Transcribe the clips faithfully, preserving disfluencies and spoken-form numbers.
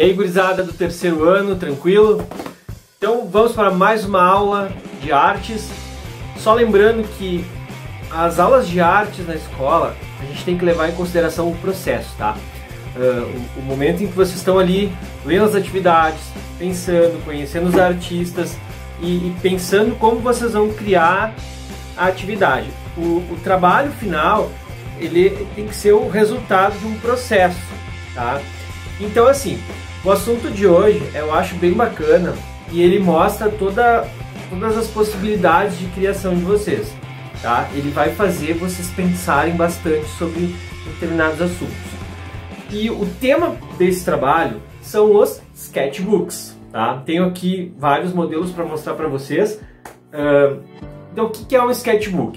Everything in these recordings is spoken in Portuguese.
E aí, gurizada do terceiro ano, tranquilo? Então vamos para mais uma aula de artes. Só lembrando que as aulas de artes na escola, a gente tem que levar em consideração o processo, tá? Uh, o, o momento em que vocês estão ali lendo as atividades, pensando, conhecendo os artistas e, e pensando como vocês vão criar a atividade. O, o trabalho final, ele tem que ser o resultado de um processo, tá? Então, assim, o assunto de hoje eu acho bem bacana e ele mostra toda, todas as possibilidades de criação de vocês, tá? Ele vai fazer vocês pensarem bastante sobre determinados assuntos. E o tema desse trabalho são os sketchbooks, tá? Tenho aqui vários modelos para mostrar para vocês. Uh, então, o que é um sketchbook?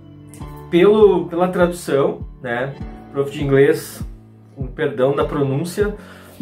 Pelo, pela tradução, né? Prof de inglês, com perdão da pronúncia,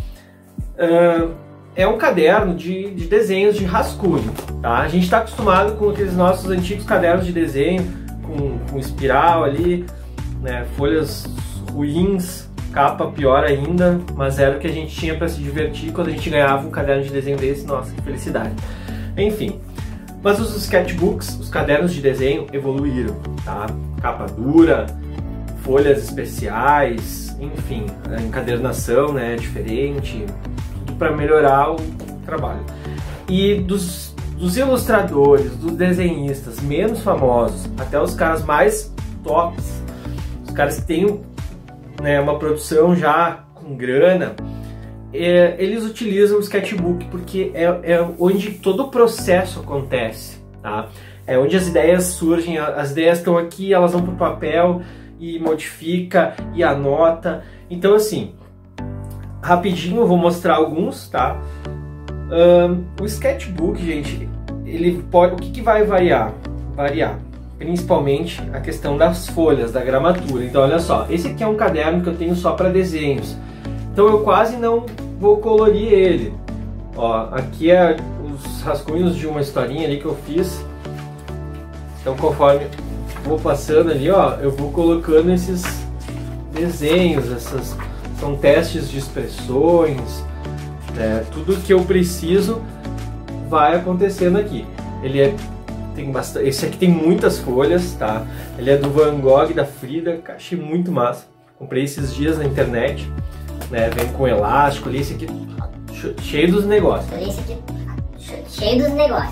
uh, é um caderno de, de desenhos de rascunho, tá? A gente está acostumado com aqueles nossos antigos cadernos de desenho, com, com espiral ali, né? Folhas ruins, capa pior ainda, mas era o que a gente tinha para se divertir quando a gente ganhava um caderno de desenho desse. Nossa, que felicidade! Enfim, mas os sketchbooks, os cadernos de desenho evoluíram, tá? Capa dura, folhas especiais, enfim, a encadernação, né, diferente, tudo para melhorar o trabalho. E dos, dos ilustradores, dos desenhistas menos famosos, até os caras mais tops, os caras que têm, né, uma produção já com grana, é, eles utilizam o sketchbook porque é, é onde todo o processo acontece, tá? É onde as ideias surgem, as ideias estão aqui, elas vão para o papel e modifica e anota. Então, assim, rapidinho eu vou mostrar alguns, tá? Um, o sketchbook, gente, ele pode, o que, que vai variar? Variar, principalmente a questão das folhas, da gramatura. Então, olha só, esse aqui é um caderno que eu tenho só para desenhos. Então, eu quase não vou colorir ele. Ó, aqui é os rascunhos de uma historinha ali que eu fiz. Então, conforme vou passando ali, ó, eu vou colocando esses desenhos, essas são testes de expressões, né? Tudo que eu preciso vai acontecendo aqui. Ele é, tem bastante, esse aqui tem muitas folhas, tá? Ele é do Van Gogh, da Frida, achei muito massa. Comprei esses dias na internet, né? Vem com elástico ali, esse aqui cheio dos negócios. Esse aqui cheio dos negócios.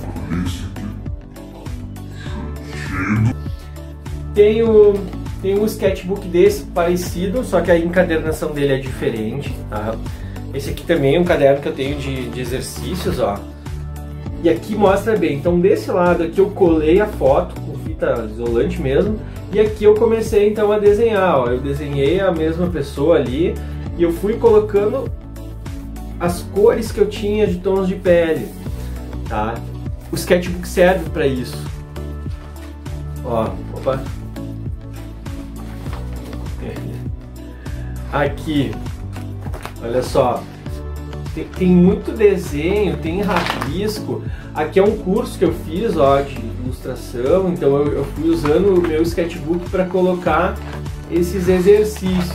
Tem, o, tem um sketchbook desse parecido, só que a encadernação dele é diferente, tá? Esse aqui também é um caderno que eu tenho de, de exercícios, ó. E aqui mostra bem, então desse lado aqui eu colei a foto com fita isolante mesmo, e aqui eu comecei então a desenhar, ó. Eu desenhei a mesma pessoa ali, e eu fui colocando as cores que eu tinha de tons de pele, tá? O sketchbook serve para isso. Ó, opa. Aqui, olha só, tem, tem muito desenho, tem rabisco. Aqui é um curso que eu fiz, ó, de ilustração, então eu, eu fui usando o meu sketchbook para colocar esses exercícios.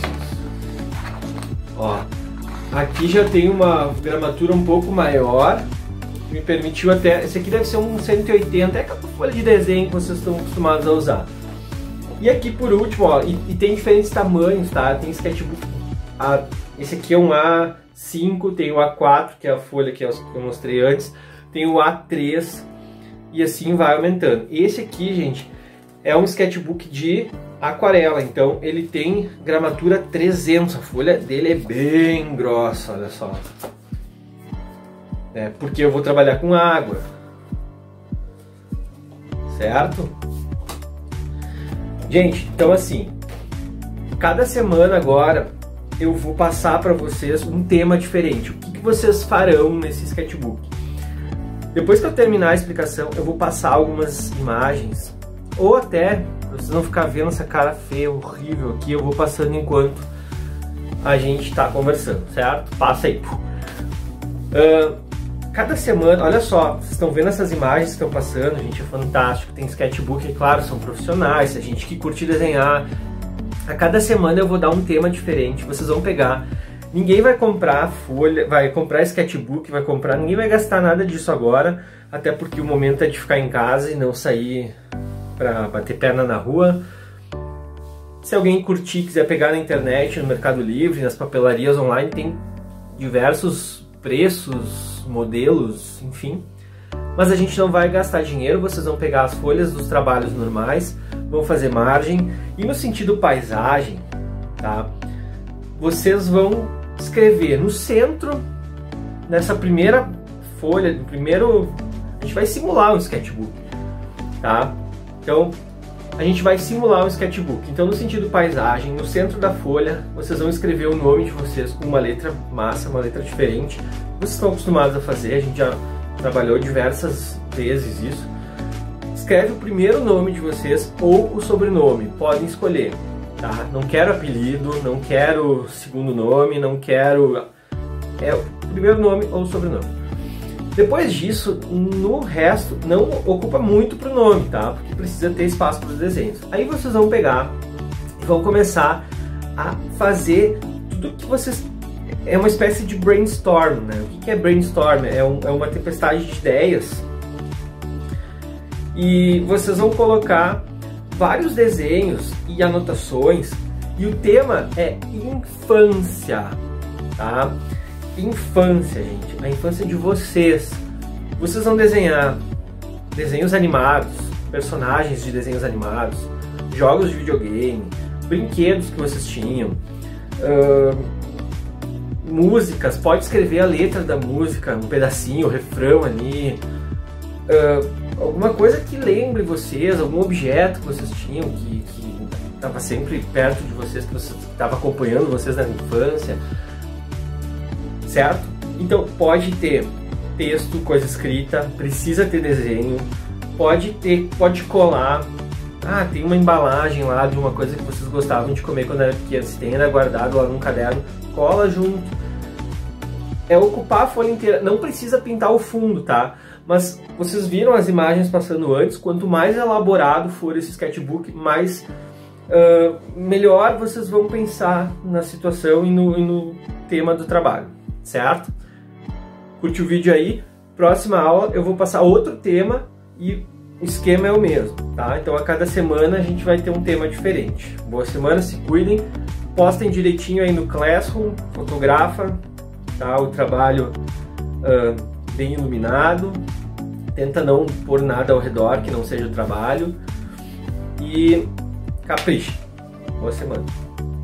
Ó, aqui já tem uma gramatura um pouco maior, me permitiu até, esse aqui deve ser um cento e oitenta, é aquela folha de desenho que vocês estão acostumados a usar. E aqui por último, ó, e, e tem diferentes tamanhos, tá? Tem sketchbook, a, esse aqui é um A cinco, tem o A quatro, que é a folha que eu, que eu mostrei antes, tem o A três e assim vai aumentando. Esse aqui, gente, é um sketchbook de aquarela, então ele tem gramatura trezentos, a folha dele é bem grossa, olha só. É, porque eu vou trabalhar com água, certo? Gente, então assim, cada semana agora eu vou passar para vocês um tema diferente. O que, que vocês farão nesse sketchbook? Depois que eu terminar a explicação, eu vou passar algumas imagens, ou até, pra vocês não ficar vendo essa cara feia, horrível aqui, eu vou passando enquanto a gente está conversando, certo? Passa aí. Uh, Cada semana, olha só, vocês estão vendo essas imagens que estão passando, gente, é fantástico. Tem sketchbook, é claro, são profissionais, a gente que curte desenhar. A cada semana eu vou dar um tema diferente, vocês vão pegar Ninguém vai comprar folha, vai comprar sketchbook, vai comprar, ninguém vai gastar nada disso agora, até porque o momento é de ficar em casa e não sair para bater perna na rua. Se alguém curtir, quiser pegar na internet, no Mercado Livre, nas papelarias online, tem diversos preços, modelos, enfim. Mas a gente não vai gastar dinheiro, vocês vão pegar as folhas dos trabalhos normais, vão fazer margem, e no sentido paisagem, tá? Vocês vão escrever no centro, nessa primeira folha, no primeiro... A gente vai simular um sketchbook, tá? Então, a gente vai simular um sketchbook. Então, no sentido paisagem, no centro da folha, vocês vão escrever o nome de vocês com uma letra massa, uma letra diferente. Vocês estão acostumados a fazer, a gente já trabalhou diversas vezes isso. Escreve o primeiro nome de vocês ou o sobrenome, podem escolher. Tá? Não quero apelido, não quero segundo nome, não quero... É o primeiro nome ou sobrenome. Depois disso, no resto, não ocupa muito para o nome, tá? Porque precisa ter espaço para os desenhos. Aí vocês vão pegar e vão começar a fazer tudo que vocês... É uma espécie de brainstorm, né? O que é brainstorm? É, um, é uma tempestade de ideias. E vocês vão colocar vários desenhos e anotações, e o tema é infância, tá? Infância, gente, a infância de vocês. Vocês vão desenhar desenhos animados, personagens de desenhos animados, jogos de videogame, brinquedos que vocês tinham, uh, músicas, pode escrever a letra da música, um pedacinho, o refrão ali, uh, alguma coisa que lembre vocês, algum objeto que vocês tinham, que estava sempre perto de vocês, que estava acompanhando vocês na infância, certo? Então pode ter texto, coisa escrita, precisa ter desenho, pode ter, pode colar. Ah, tem uma embalagem lá de uma coisa que vocês gostavam de comer quando era pequeno, se tem ainda guardado lá num caderno, cola junto. É ocupar a folha inteira, não precisa pintar o fundo, tá? Mas vocês viram as imagens passando antes, quanto mais elaborado for esse sketchbook, mais uh, melhor vocês vão pensar na situação e no, e no tema do trabalho, certo? Curte o vídeo aí, próxima aula eu vou passar outro tema e o esquema é o mesmo, tá? Então a cada semana a gente vai ter um tema diferente. Boa semana, se cuidem, postem direitinho aí no Classroom, fotografa, tá? O trabalho uh, bem iluminado, tenta não pôr nada ao redor que não seja o trabalho e capricha. Boa semana.